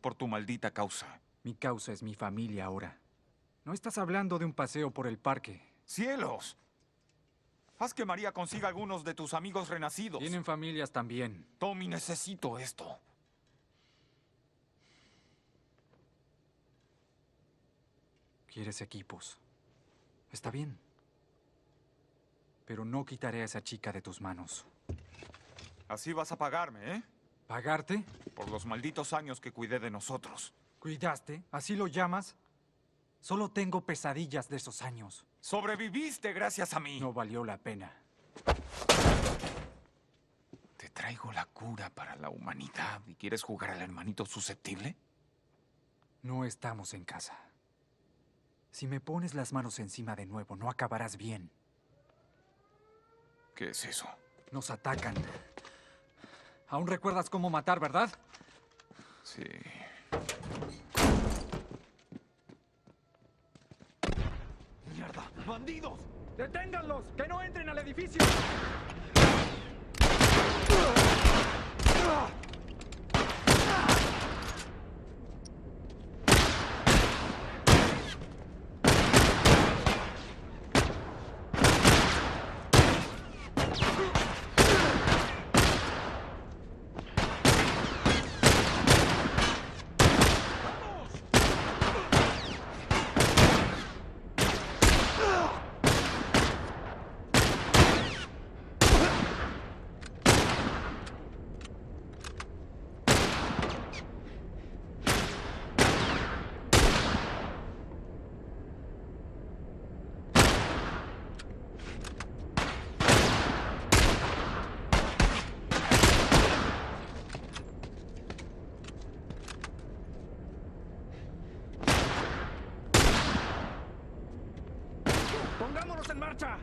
por tu maldita causa. Mi causa es mi familia ahora. No estás hablando de un paseo por el parque. ¡Cielos! Haz que María consiga algunos de tus amigos renacidos. Tienen familias también. Tommy, necesito esto. ¿Quieres equipos? Está bien. Pero no quitaré a esa chica de tus manos. Así vas a pagarme, ¿eh? ¿Pagarte? Por los malditos años que cuidé de nosotros. ¿Cuidaste? ¿Así lo llamas? Solo tengo pesadillas de esos años. Sobreviviste gracias a mí. No valió la pena. Te traigo la cura para la humanidad y quieres jugar al hermanito susceptible. No estamos en casa. Si me pones las manos encima de nuevo, no acabarás bien. ¿Qué es eso? Nos atacan. Aún recuerdas cómo matar, ¿verdad? Sí. ¡Mierda! ¡Bandidos! ¡Deténganlos! ¡Que no entren al edificio! ¡Pongámonos en marcha!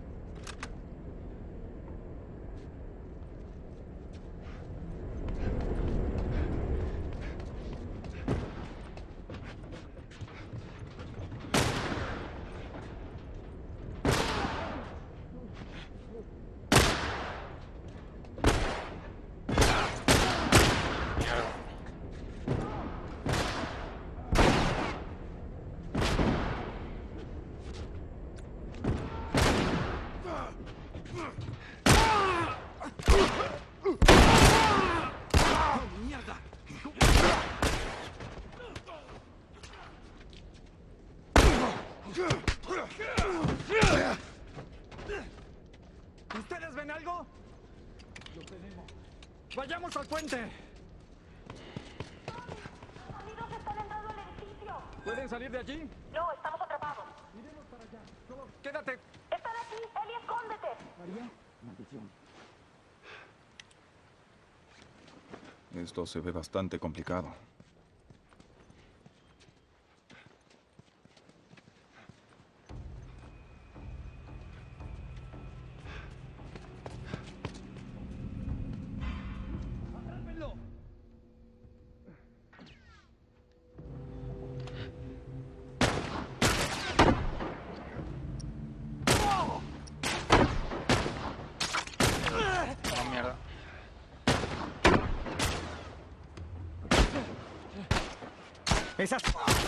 ¿Ustedes ven algo? Lo tenemos. ¡Vayamos al puente! Los bandidos están entrando al edificio. ¿Pueden salir de allí? No, estamos atrapados. Iremos para allá. Solo quédate. Están aquí. Eli, escóndete. María. Maldición. Esto se ve bastante complicado. ¡Atrápenlo! Oh, mierda. ¡Esas!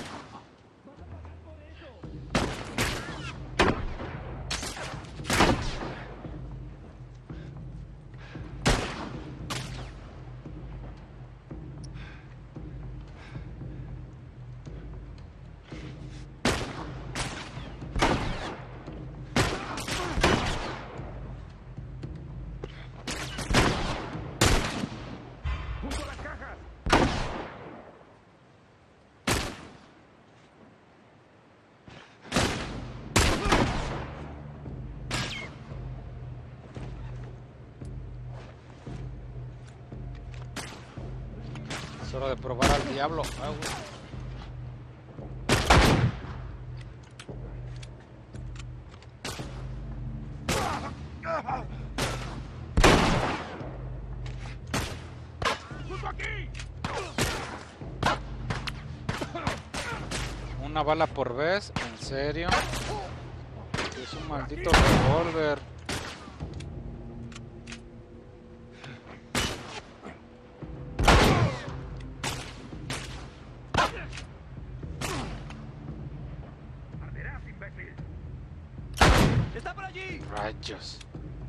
¡Junto a las cajas! Es hora de probar al diablo. Ah, güey. Una bala por vez, ¿en serio? Es un maldito revólver. Rayos.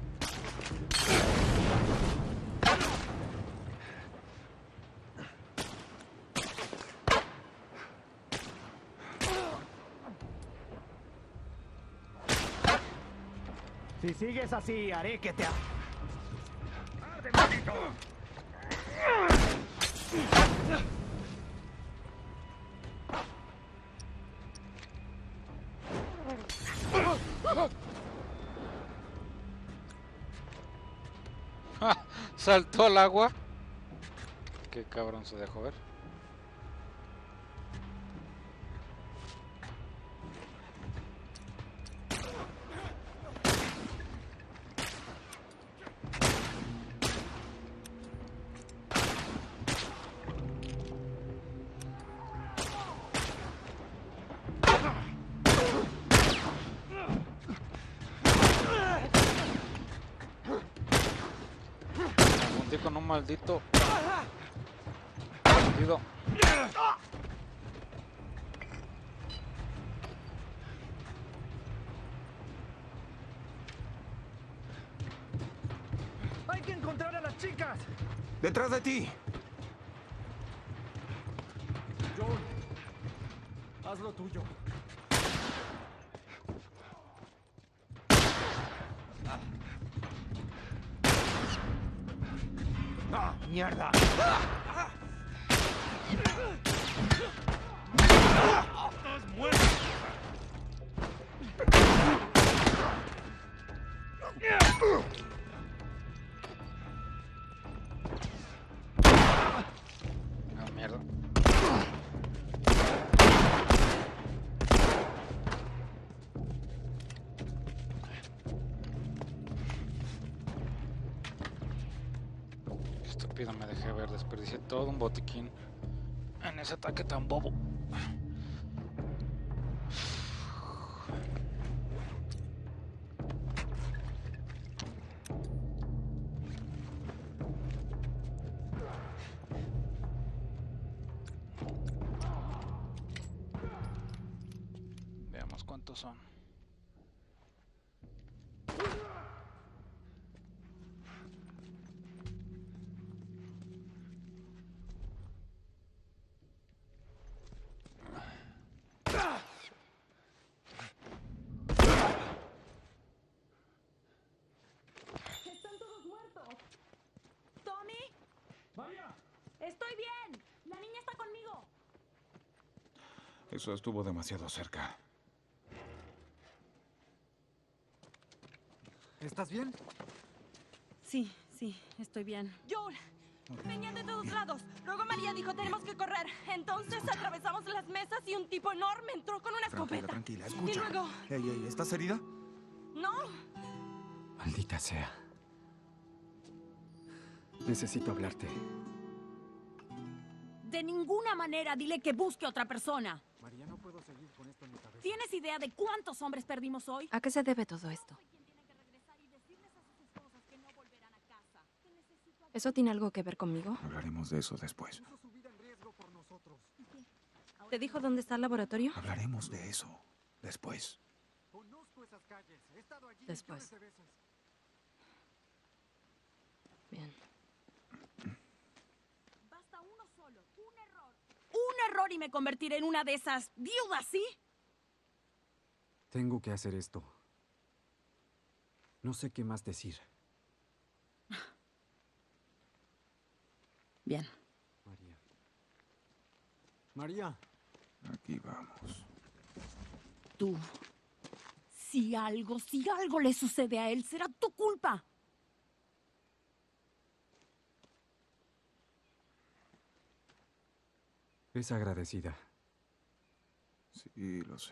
Si sigues así, haré que te... Saltó al agua. Qué cabrón se dejó ver. Me confundí con un maldito bandido. ¡Hay que encontrar a las chicas! ¡Detrás de ti! Joel, haz lo tuyo. ¡Ah, mierda! ¡Estás muerto! Ah, mierda. Estúpido, me dejé ver, desperdicié todo un botiquín en ese ataque tan bobo. Veamos cuántos son. Están todos muertos. ¿Tommy? ¡María! Estoy bien. La niña está conmigo. Eso estuvo demasiado cerca. ¿Estás bien? Sí, estoy bien. Joel, venían de todos lados. Luego María dijo, tenemos que correr. Entonces atravesamos las mesas y un tipo enorme entró con una escopeta. Tranquila, Y escucha. luego... Ey, ¿estás herida? No, Maldita sea. Necesito hablarte. De ninguna manera dile que busque otra persona. María, no puedo seguir con esto en mi cabeza. ¿Tienes idea de cuántos hombres perdimos hoy? ¿A qué se debe todo esto? ¿Eso tiene algo que ver conmigo? Hablaremos de eso después. Puso su vida en riesgo por nosotros. ¿Te dijo dónde está el laboratorio? Hablaremos de eso después. Conozco esas calles. He estado allí Después. millones de veces. Bien. Basta uno solo, un error. Un error y me convertiré en una de esas viudas, ¿sí? Tengo que hacer esto. No sé qué más decir. Bien. María. María. Aquí vamos. Tú. Si algo le sucede a él, será tu culpa. Es agradecida. Sí, lo sé.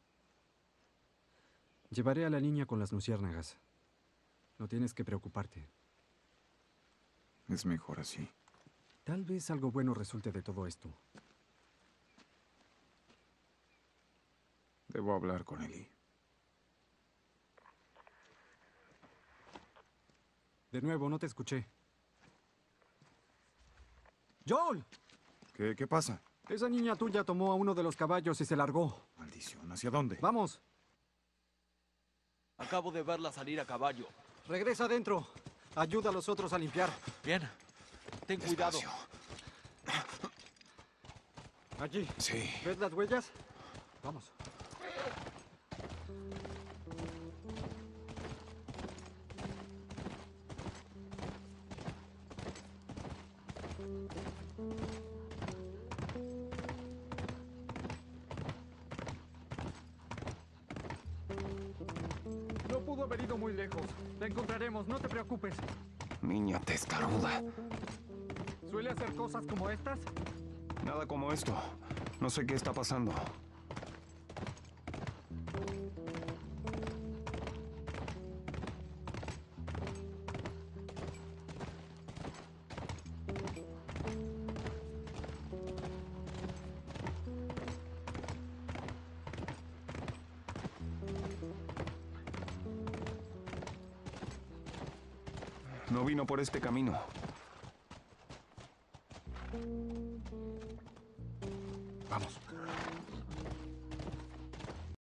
Llevaré a la niña con las luciérnagas. No tienes que preocuparte. Es mejor así. Tal vez algo bueno resulte de todo esto. Debo hablar con Eli. De nuevo, no te escuché. ¡Joel! ¿Qué pasa? Esa niña tuya tomó a uno de los caballos y se largó. Maldición, ¿hacia dónde? ¡Vamos! Acabo de verla salir a caballo. Regresa adentro. Ayuda a los otros a limpiar. Bien. Ten cuidado. Despacio. Allí. Sí. ¿Ves las huellas? Vamos. No pudo haber ido muy lejos. La encontraremos, no te preocupes. Niña testaruda. ¿Suele hacer cosas como estas? Nada como esto. No sé qué está pasando. No vino por este camino. Vamos.